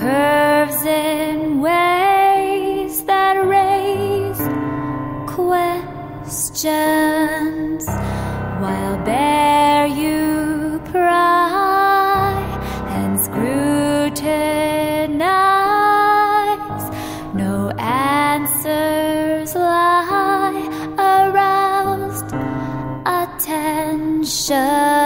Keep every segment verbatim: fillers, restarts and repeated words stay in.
curves in ways that raise questions, while bare you pry and scrutinize. No answers lie, aroused attention.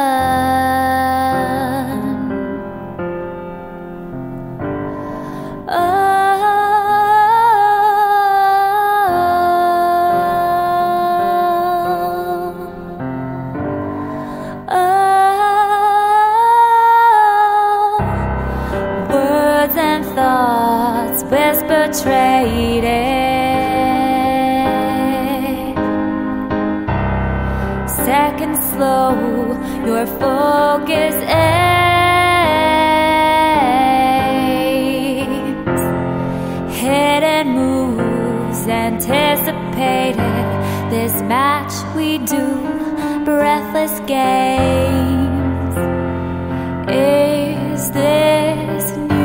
Whisper traded, second slow, your focus aims, hidden moves anticipated, this match we do, breathless games. Is this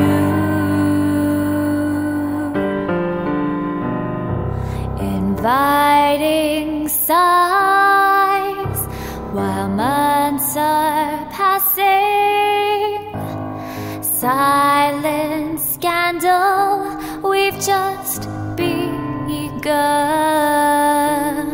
inviting sighs while months are passing? Silent scandal, we've just begun.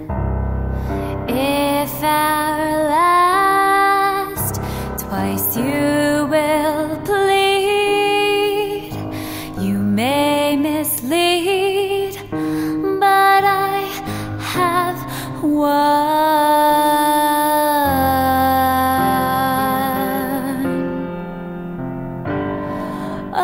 If our last, twice you will plead, you may mislead, but I have won. Oh,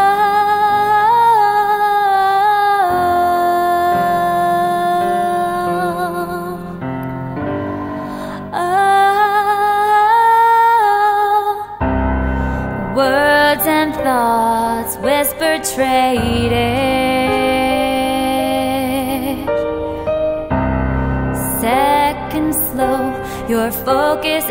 oh, words and thoughts whisper traded, second slow, your focus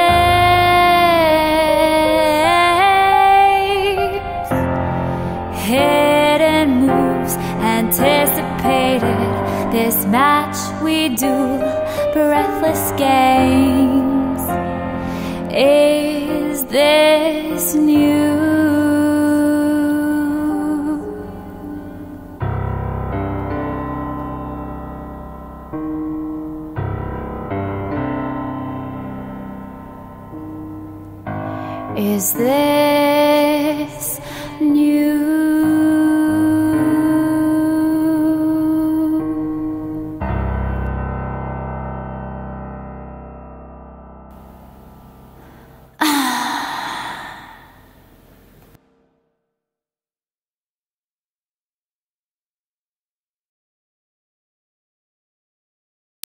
aims, hidden moves anticipated, this match we do, breathless games. Is this new? Is this new?